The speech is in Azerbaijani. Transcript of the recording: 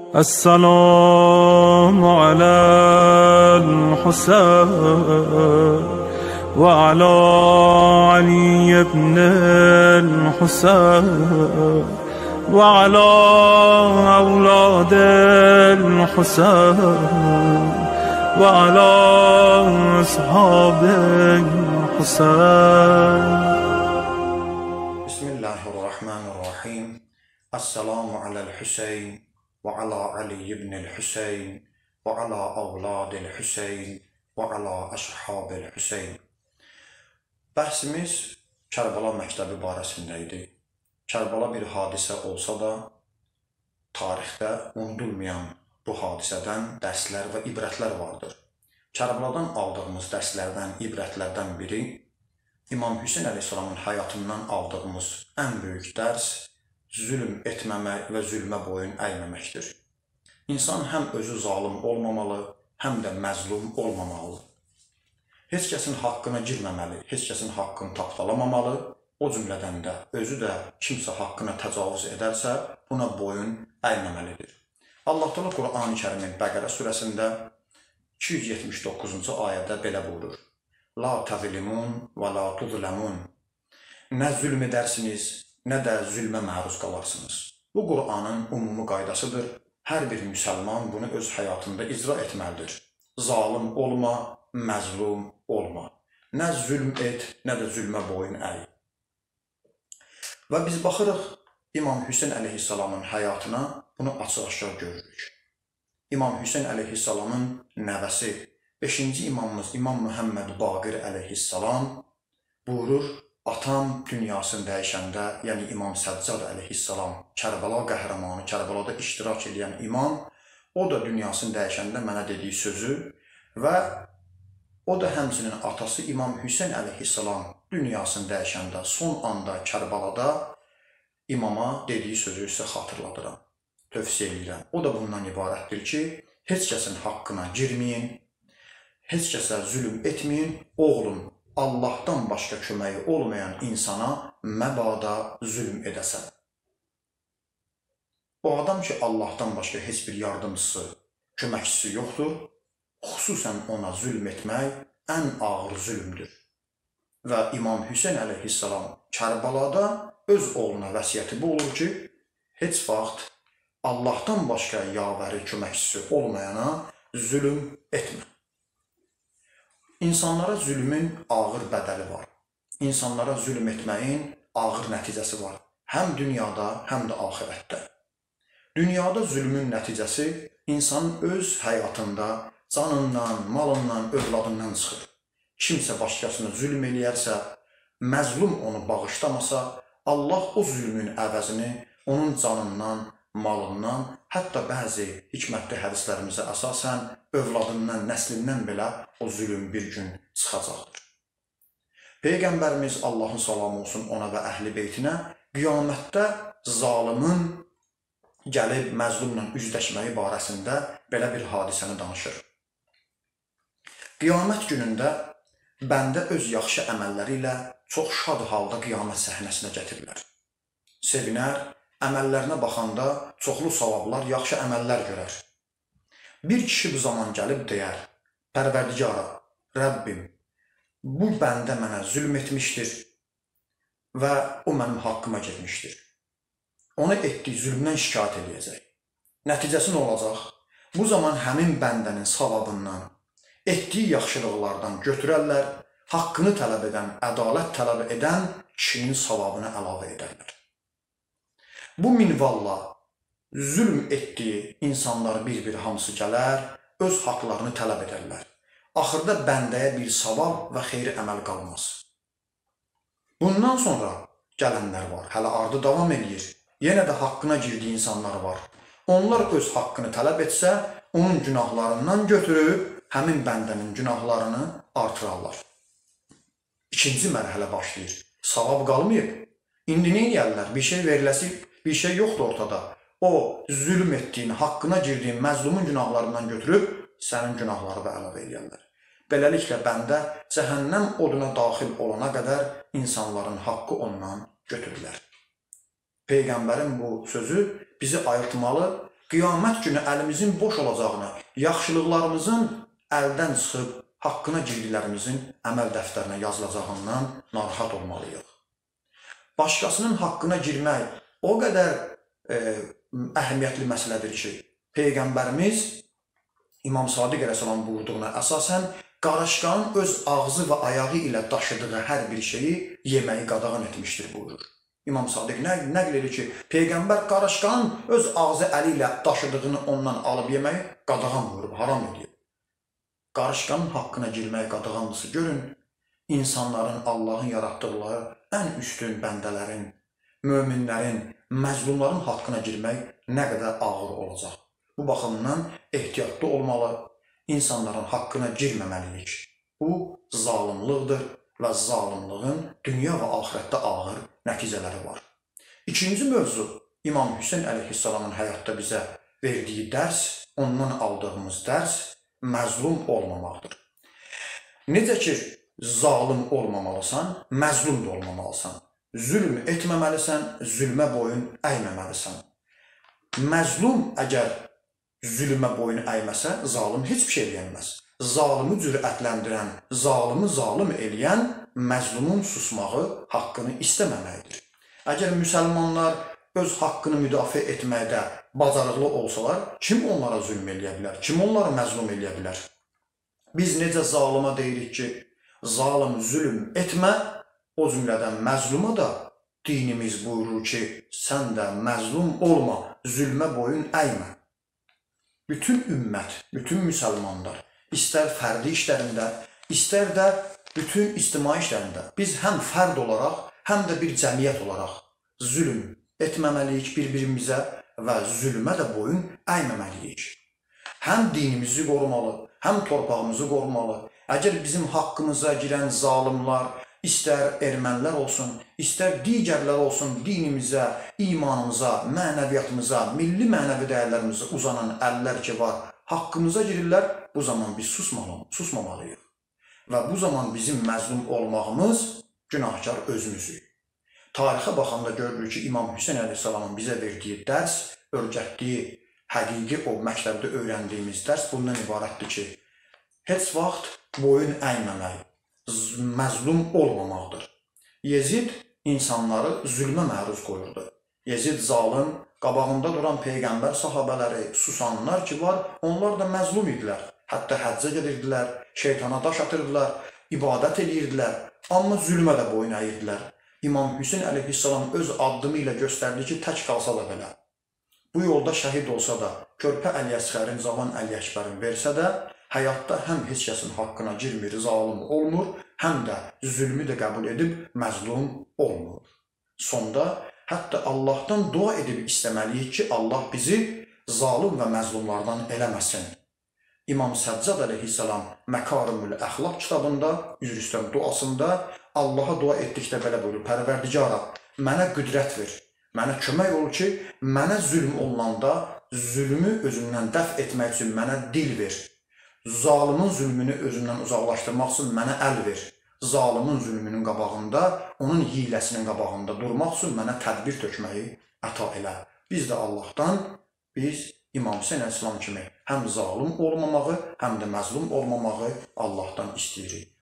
السلام على الحسين وعلى علي بن الحسين وعلى أولاد الحسين وعلى أصحاب الحسين. بسم الله الرحمن الرحيم. السلام على الحسين وعلى علي بن الحسين وعلى أولاد الحسين وعلى أصحاب الحسين. Bərsimiz Kərbəla məktəbi barəsində idi. Kərbəla bir hadisə olsa da, tarixdə unudulmayan bu hadisədən dərslər və ibrətlər vardır. Kərbəladan aldığımız dərslərdən, ibrətlərdən biri, İmam Hüseyn əleyhissalamın həyatından aldığımız ən böyük dərs zülm etməmək və zülmə boyun əyməməkdir. İnsan həm özü zalim olmamalı, həm də məzlum olmamalı. Heç kəsin haqqına girməməli, heç kəsin haqqını tapdalamamalı, o cümlədən də özü də kimsə haqqına təcavüz edərsə, buna boyun əyməməlidir. Allah Teala Qur'an-ı Kərimin Bəqərə surəsində 279-cu ayədə belə buyurur: La təzlimun və la tuzləmun. Nə zülm edərsiniz, nə də zülmə məruz qalarsınız. Bu Qur'anın ümumi qaydasıdır. Hər bir müsəlman bunu öz həyatında icra etməlidir. Zalim olma, məzlum olma. Nə zülm et, nə də zülmə boyun əy. Və biz baxırıq İmam Hüseyn əleyhissalamın həyatına, bunu açıq-aşkar görürük. İmam Hüseyn əleyhissalamın nəvəsi 5-ci imamımız İmam Muhammed Baqir əleyhissalam buyurur: atam dünyasını dəyişəndə, yəni İmam Səccad əleyhissalam, Kərbəla qəhrəmanı, Kərbəlada iştirak edən imam, o da dünyasını dəyişəndə mənə dediyi sözü və o da həmçinin atası İmam Hüseyn əleyhissalam dünyasını dəyişəndə, son anda Kərbəlada imama dediyi sözü sizə xatırladıram, tövsiyə edirəm. O da bundan ibarətdir ki, heç kəsin haqqına girməyin, heç kəsə zülm etməyin, oğlum, Allahdan başqa köməyi olmayan insana məbada zülm edəsən. O adam ki, Allahdan başqa heç bir yardımcısı, köməkçisi yoxdur, xüsusən ona zülm etmək ən ağır zülmdür. Və İmam Hüseyn əleyhissalam Kərbəlada öz oğluna vəsiyyəti bu olur ki, heç vaxt Allahdan başqa yavəri, köməkçisi olmayana zülm etmə. İnsanlara zülmün ağır bədəli var. İnsanlara zülm etməyin ağır nəticəsi var. Həm dünyada, həm də axirətdə. Dünyada zülmün nəticəsi insanın öz həyatında canından, malından, övladından çıxır. Kimsə başqasına zülm eləyərsə, məzlum onu bağışlamasa, Allah o zülmün əvəzini onun canından, malından, hətta bəzi hikmətli hədislərimizə əsasən övladından, nəslindən belə o zülm bir gün çıxacaqdır. Peyğəmbərimiz Allahın salamı olsun ona və əhl-i beytinə qiyamətdə zalimin gəlib məzlumla üzləşməyi barəsində belə bir hadisəni danışır. Qiyamət günündə bəndə öz yaxşı əməlləri ilə çox şad halda qiyamət səhnəsinə gətirirlər. Sevinər, əməllərinə baxanda çoxlu savablar, yaxşı əməllər görər. Bir kişi bu zaman gəlib deyər: Pərverdigara, Rəbbim, bu bəndə mənə zülm etmişdir və o mənim haqqıma getmişdir. Ona etdiyi zülmdən şikayət edəcək. Nəticəsi nə olacaq? Bu zaman həmin bəndənin savabından, etdiyi yaxşılıqlardan götürərlər, haqqını tələb edən, ədalət tələb edən kişinin savabını əlavə edərlər. Bu minvalla zülm etdiyi insanlar bir-bir hamısı gələr, öz haqlarını tələb edərlər. Axırda bəndəyə bir savab və xeyri əməl qalmaz. Bundan sonra gələnlər var, hələ ardı davam edir. Yenə də haqqına girdiyi insanlar var. Onlar öz haqqını tələb etsə, onun günahlarından götürüb, həmin bəndənin günahlarını artırarlar. İkinci mərhələ başlayır. Savab qalmayıb. İndi nə edərlər? Bir şey veriləsi, bir şey yoxdur ortada. O, zülm etdiyin, haqqına girdiyin məzlumun günahlarından götürüb, sənin günahları da əlavə edərlər. Beləliklə, bəndə cəhənnəm oduna daxil olana qədər insanların haqqı ondan götürürlər. Peyğəmbərin bu sözü bizi ayırtmalı qiyamət günü əlimizin boş olacağını, yaxşılıqlarımızın əldən çıxıb haqqına girdiklərimizin əməl dəftərinə yazılacağından narahat olmalıyıq. Başqasının haqqına girmək o qədər əhəmiyyətli məsələdir ki, Peyğəmbərimiz İmam Sadiq əleyhissalam buyurduğuna əsasən qarışqanın öz ağzı və ayağı ilə daşıdığı hər bir şeyi yeməyi qadağan etmişdir buyurur. İmam Sadiq nəql edir ki, Peyğəmbər qarışqanın öz ağzı əli ilə daşıdığını ondan alıb yeməyi qadağan buyurub, haram edir. Qarışqanın haqqına girməyi qadağanlısı görün, insanların, Allahın yaratdıqları ən üstün bəndələrin, möminlərin, məzlumların haqqına girmək nə qədər ağır olacaq. Bu baxımdan ehtiyatlı olmalı, insanların haqqına girməməliyik. Bu zalımlıqdır və zalımlığın dünya və axirətdə ağır nəticələri var. İkinci mövzu, İmam Hüseyn əleyhissalamın həyatda bizə verdiyi dərs, ondan aldığımız dərs məzlum olmamaqdır. Necə ki, zalım olmamalısan, məzlum da olmamalısan. Zülm etməməlisən, zülmə boyun əyməməlisən. Məzlum əgər zülmə boyun əyməsə, zalım heç bir şey eləyənməz. Zalımı cürətləndirən, zalımı zalım eləyən məzlumun susmağı, haqqını istəməməkdir. Əgər müsəlmanlar öz haqqını müdafiə etməkdə bacarıqlı olsalar, kim onlara zülm eləyə bilər? Kim onları məzlum eləyə bilər? Biz necə zalıma deyirik ki, zalım zülm etmə, o cümlədən məzluma da dinimiz buyurur ki, sən də məzlum olma, zülmə boyun əymə. Bütün ümmət, bütün müsəlmanlar, istər fərdi işlərində, istər də bütün ictimai işlərində biz həm fərd olaraq, həm də bir cəmiyyət olaraq zülm etməməliyik bir-birimizə və zülmə də boyun əyməməliyik. Həm dinimizi qorumalı, həm torpağımızı qorumalı. Əgər bizim haqqımıza girən zalımlar, istər ermənilər olsun, istər digərlər olsun, dinimizə, imanımıza, mənəviyyatımıza, milli mənəvi dəyərlərimizə uzanan əllər ki var, haqqımıza girirlər, bu zaman biz susmamalıyıq. Və bu zaman bizim məzlum olmağımız günahkar özümüzük. Tarixə baxanda görürük ki, İmam Hüseyn əleyhissalamın bizə verdiyi dərs, öyrətdiyi həqiqi o məktəbdə öyrəndiyimiz dərs bundan ibarətdir ki, heç vaxt boyun əyməmək, məzlum olmamaqdır. Yezid insanları zülmə məruz qoyurdu. Yezid zalım, qabağında duran Peyğəmbər sahabələri, susanlar ki var, onlar da məzlum idilər. Hətta həccə gedirdilər, şeytana daş atırdılar, ibadət edirdilər, amma zülmə də boyun əyirdilər. İmam Hüseyn əleyhissalam öz addımı ilə göstərdi ki, tək qalsa da belə. Bu yolda şəhid olsa da, körpə Əli Əsğərin, Cavan Əli Əkbərin versə də, həyatda həm heç kəsin haqqına girmir, zalım olmur, həm də zülmü də qəbul edib məzlum olmur. Sonda hətta Allahdan dua edib istəməliyik ki, Allah bizi zalım və məzlumlardan eləməsin. İmam Səccad əleyhissalam Məkarimül Əxlaq kitabında, üzr istəyirəm, duasında Allaha dua etdikdə belə buyurur, Pərverdigara, mənə qüdrət ver, mənə kömək ol ki, mənə zülm olunanda zülmü özümdən dəf etmək üçün mənə dil ver. Zalımın zülmünü özündən uzaqlaşdırmaq üçün mənə əl ver. Zalımın zülmünün qabağında, onun hiləsinin qabağında durmaq üçün mənə tədbir tökməyi əta elə. Biz də Allahdan, biz İmam Hüseyn əleyhissalam kimi həm zalım olmamağı, həm də məzlum olmamağı Allahdan istəyirik.